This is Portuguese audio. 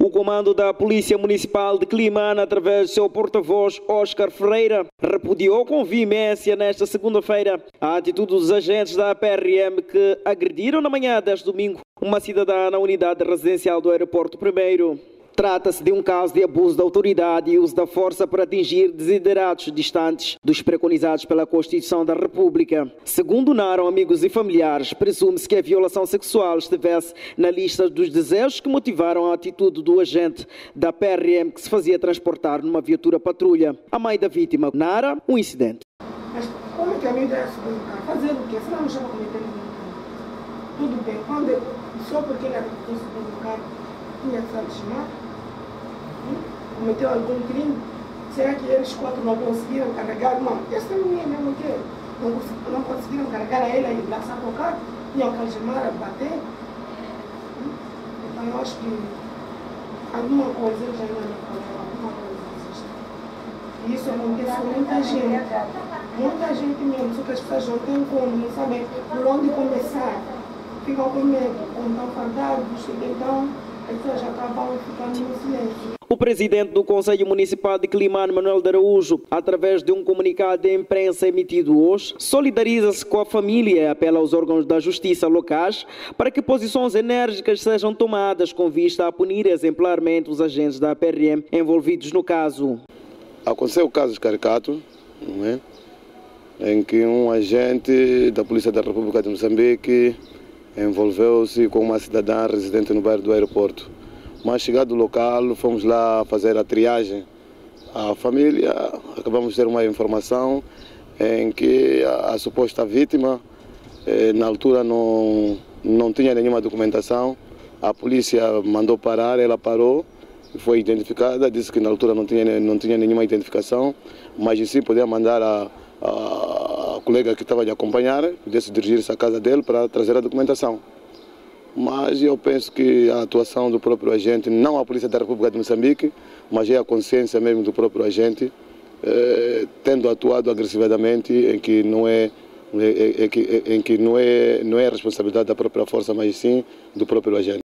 O comando da Polícia Municipal de Quelimane, através de seu porta-voz, Oscar Ferreira, repudiou com veemência nesta segunda-feira a atitude dos agentes da PRM que agrediram na manhã deste domingo uma cidadã na unidade residencial do Aeroporto I. Trata-se de um caso de abuso da autoridade e uso da força para atingir desiderados distantes dos preconizados pela Constituição da República. Segundo narram amigos e familiares, presume-se que a violação sexual estivesse na lista dos desejos que motivaram a atitude do agente da PRM que se fazia transportar numa viatura patrulha. A mãe da vítima narra um incidente. Mas como é que a minha ideia é fazer o quê? Se não estava cometendo tudo bem. Só porque ele era do supermercado, tinha que se algemar? Cometeu algum crime? Será que eles quatro não conseguiram carregar? Não, essa menina mesmo que não conseguiram carregar a ela e lançar para o carro, tinham que algemar, bater. Então eu acho que alguma coisa eles ainda não falaram, alguma coisa existe. E isso acontece com muita gente. Muita gente mesmo, só que as pessoas não têm como, não sabem por onde começar. Ficam com medo, como estão fardados, então as pessoas acabam ficando no silêncio. O presidente do Conselho Municipal de Quelimane, Manuel de Araújo, através de um comunicado de imprensa emitido hoje, solidariza-se com a família e apela aos órgãos da justiça locais para que posições enérgicas sejam tomadas com vista a punir exemplarmente os agentes da PRM envolvidos no caso. Aconteceu o caso caricato, não é? Em que um agente da Polícia da República de Moçambique envolveu-se com uma cidadã residente no bairro do aeroporto. Mas chegado ao local, fomos lá fazer a triagem. A família, acabamos de ter uma informação em que a suposta vítima, na altura não tinha nenhuma documentação. A polícia mandou parar, ela parou, foi identificada, disse que na altura não tinha nenhuma identificação, mas sim podia mandar a colega que estava a acompanhar, pudesse dirigir-se à casa dele para trazer a documentação. Mas eu penso que a atuação do próprio agente, não a Polícia da República de Moçambique, mas é a consciência mesmo do próprio agente, tendo atuado agressivamente, em que não é responsabilidade da própria força, mas sim do próprio agente.